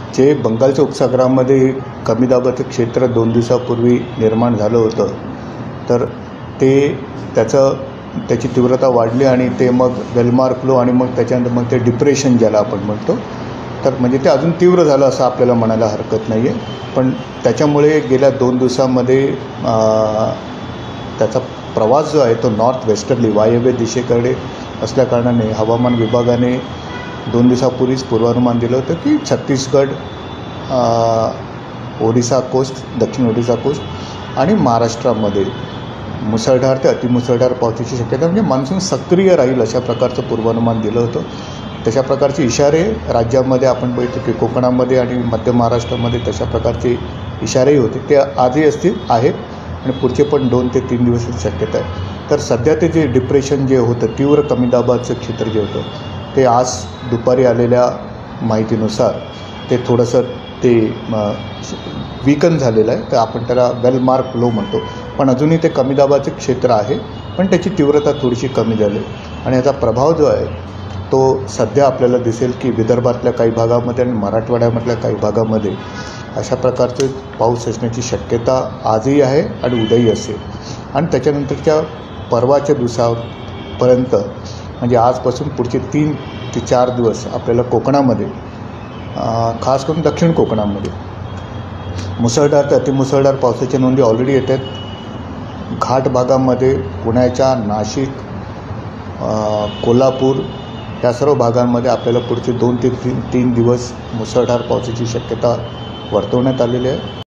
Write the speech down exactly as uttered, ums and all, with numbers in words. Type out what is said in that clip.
जे बंगालच्या उपसागरामध्ये कमी दाबाचं क्षेत्र दोन दिवसापूर्वी निर्माण झालं होतं, तर ते त्याचं त्याची तीव्रता वाढली आणि ते मग वेलमार्क लो आणि मग त्याच्यानंतर मग ते डिप्रेशन ज्याला आपण म्हणतो, तर म्हणजे ते अजून तीव्र झालं असं आपल्याला म्हणायला हरकत नाही आहे. पण त्याच्यामुळे गेल्या दोन दिवसामध्ये त्याचा प्रवास जो आहे तो नॉर्थ वेस्टर्ली वायव्य दिशेकडे असल्याकारणाने हवामान विभागाने दोन दिवसापूर्वीच पूर्वानुमान दिलं होतं की छत्तीसगड, ओडिसा कोस्ट, दक्षिण ओडिसा कोस्ट आणि महाराष्ट्रामध्ये मुसळधार ते अतिमुसळधार पावसाची शक्यता, म्हणजे मान्सून सक्रिय राहील अशा प्रकारचं पूर्वानुमान दिलं होतं. तशा प्रकारचे इशारे राज्यामध्ये आपण बघितलं की कोकणामध्ये आणि मध्य महाराष्ट्रामध्ये तशा प्रकारचे इशारेही होते, ते आजही असतील आहेत आणि पुढचे पण दोन ते तीन दिवसाची शक्यता आहे. तर सध्या ते जे डिप्रेशन जे होतं, तीव्र कमी दाबाचं क्षेत्र जे होतं, ते आज दुपारी आलेल्या माहितीनुसार ते थोडंसं ते वीकन झालेलं आहे, तर आपण त्याला वेलमार्क लो म्हणतो. पण अजूनही ते कमी दाबाचे क्षेत्र आहे, पण त्याची तीव्रता थोडीशी कमी झाली आणि याचा प्रभाव जो आहे तो सध्या आपल्याला दिसेल की विदर्भातल्या काही भागामध्ये आणि मराठवाड्यामधल्या काही भागामध्ये अशा प्रकारचे पाऊस असण्याची शक्यता आजही आहे आणि उद्याही असेल. आणि त्याच्यानंतरच्या परवाच्या दिवसापर्यंत म्हणजे आजपासून पुढचे तीन ते चार दिवस आपल्याला कोकणामध्ये, खास करून दक्षिण कोकणामध्ये मुसळधार ते अतिमुसळधार पावसाच्या नोंदी ऑलरेडी येत आहेत. घाट भागामध्ये पुण्याच्या नाशिक, कोल्हापूर या सर्व भागांमध्ये आपल्याला पुढचे दोन ते तीन तीन दिवस मुसळधार पावसाची शक्यता वर्तवण्यात आलेली आहे.